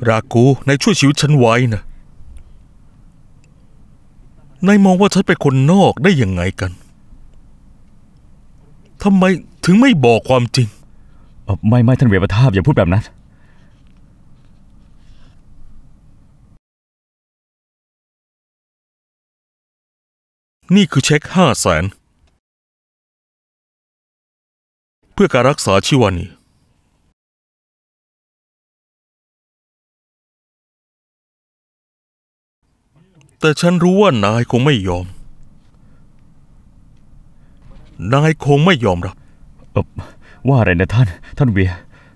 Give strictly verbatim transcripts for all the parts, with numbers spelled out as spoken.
รากูนายช่วยชีวิตฉันไว้นะนายมองว่าฉันเป็นคนนอกได้ยังไงกันทำไมถึงไม่บอกความจริงไม่ไม่ท่านเวรประทาบอย่าพูดแบบนั้นนี่คือเช็คห้าแสนเพื่อการรักษาชิวานีแต่ฉันรู้ว่านายคงไม่ยอมนายคงไม่ยอมรับว่าอะไรนะท่านท่านเวีย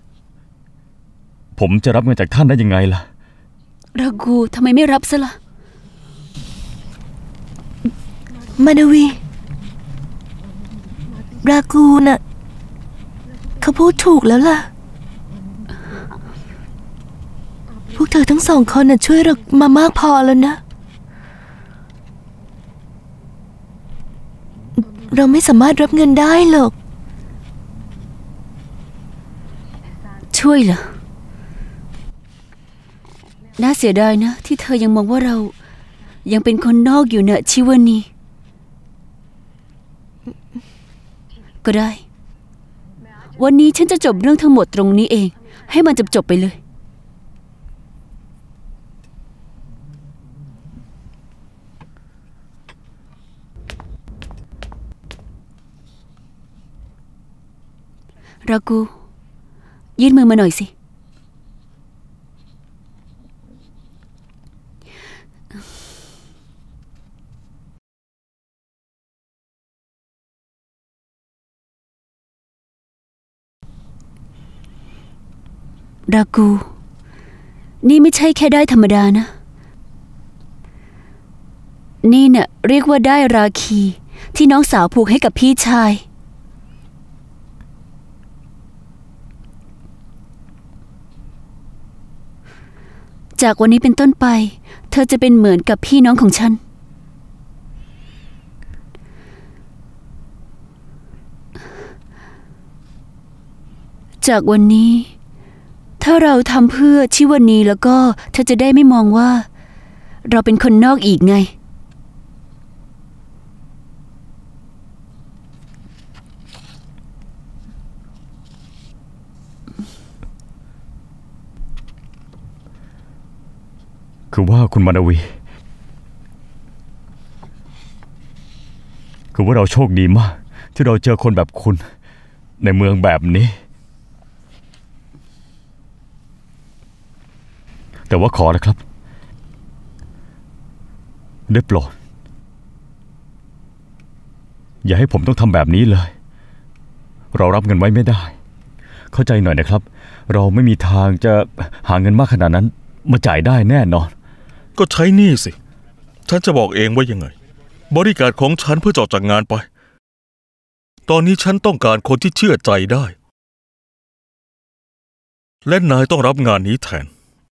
ผมจะรับเงินจากท่านได้ยังไงล่ะรากูทำไมไม่รับซะล่ะมานาวีรากูน่ะเขาพูดถูกแล้วล่ะพวกเธอทั้งสองคนน่ะช่วยเรามามากพอแล้วนะเราไม่สามารถรับเงินได้หรอกช่วยเหรอน่าเสียดายนะที่เธอยังมองว่าเรายังเป็นคนนอกอยู่เนอะชิวานีก็ได้วันนี้ฉันจะจบเรื่องทั้งหมดตรงนี้เองให้มันจบจบไปเลยรากูยื่นมือมาหน่อยสิรากูนี่ไม่ใช่แค่ได้ธรรมดานะนี่เน่ะเรียกว่าได้ราคีที่น้องสาวผูกให้กับพี่ชายจากวันนี้เป็นต้นไปเธอจะเป็นเหมือนกับพี่น้องของฉันจากวันนี้ถ้าเราทำเพื่อชิวานีแล้วก็เธอจะได้ไม่มองว่าเราเป็นคนนอกอีกไงคือว่าคุณมานาวีคือว่าเราโชคดีมากที่เราเจอคนแบบคุณในเมืองแบบนี้แต่ว่าขอนะครับได้โปรดอย่าให้ผมต้องทำแบบนี้เลยเรารับเงินไว้ไม่ได้เข้าใจหน่อยนะครับเราไม่มีทางจะหาเงินมากขนาดนั้นมาจ่ายได้แน่นอนก็ใช้หนี้สิฉันจะบอกเองว่ายังไงบริการของฉันเพื่อจอดจากงานไปตอนนี้ฉันต้องการคนที่เชื่อใจได้และนายต้องรับงานนี้แทน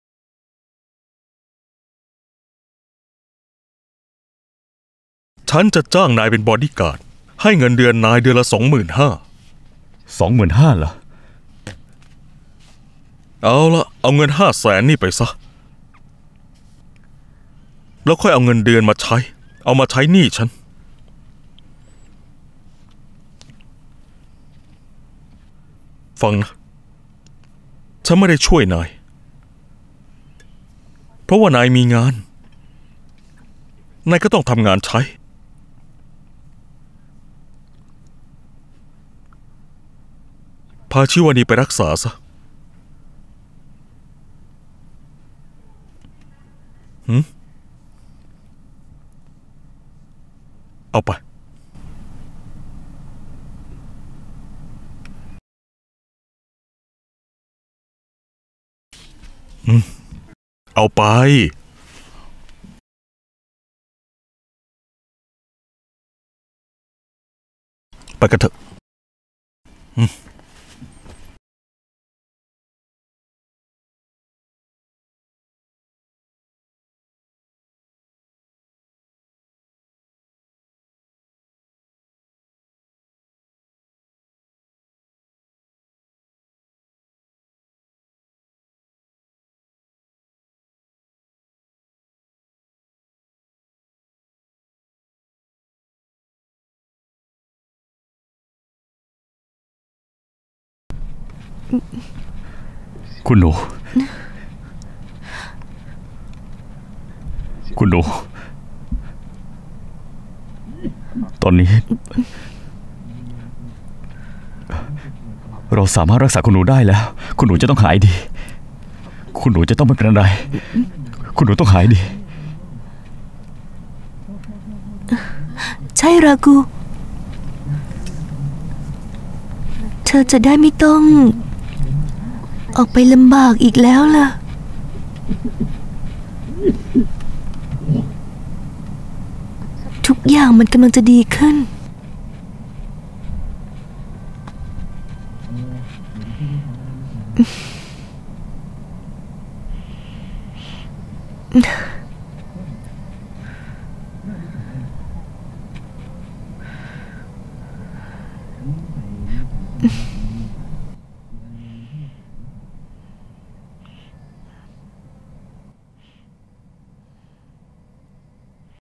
ฉันจะจ้างนายเป็นบอดี้การ์ดให้เงินเดือนนายเดือนละสองหมื่นห้าสองหมื่นห้าเหรอเอาละเอาเงินห้าแสนนี่ไปซะแล้วค่อยเอาเงินเดือนมาใช้เอามาใช้หนี้ฉันฟังนะฉันไม่ได้ช่วยนายเพราะว่านายมีงานนายก็ต้องทำงานใช้พาชิวานีไปรักษาซะหืมเอาไปอืมเอาไปไปกันเถอะอืมคุณหนู คุณหนู ตอนนี้ เราสามารถรักษาคุณหนูได้แล้ว คุณหนูจะต้องหายดี คุณหนูจะต้องไม่เป็นอะไร คุณหนูต้องหายดีใช่รากูเธอจะได้ไม่ต้องออกไปลำบากอีกแล้วล่ะทุกอย่างมันกำลังจะดีขึ้นอืม